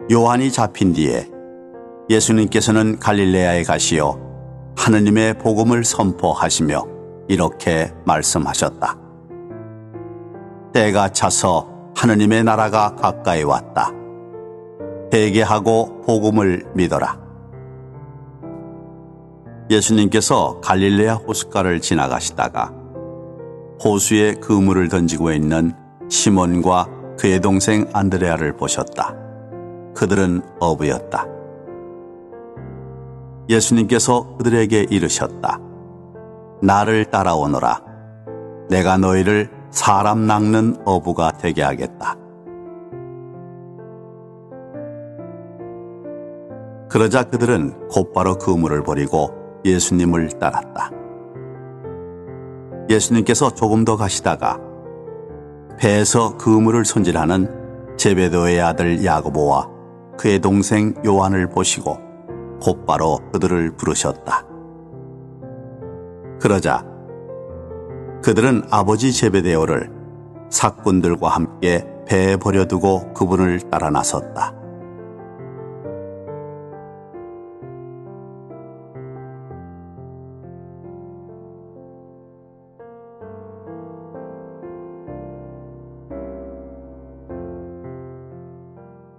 요한이 잡힌 뒤에 예수님께서는 갈릴레아에 가시어 하느님의 복음을 선포하시며 이렇게 말씀하셨다. 때가 차서 하느님의 나라가 가까이 왔다. 회개하고 복음을 믿어라. 예수님께서 갈릴레아 호숫가를 지나가시다가 호수에 그물을 던지고 있는 시몬과 그의 동생 안드레아를 보셨다. 그들은 어부였다. 예수님께서 그들에게 이르셨다. 나를 따라오너라. 내가 너희를 사람 낚는 어부가 되게 하겠다. 그러자 그들은 곧바로 그물을 버리고 예수님을 따랐다. 예수님께서 조금 더 가시다가 배에서 그물을 손질하는 제베도의 아들 야고보와 그의 동생 요한을 보시고 곧바로 그들을 부르셨다. 그러자 그들은 아버지 제베데오를 사꾼들과 함께 배에 버려두고 그분을 따라 나섰다.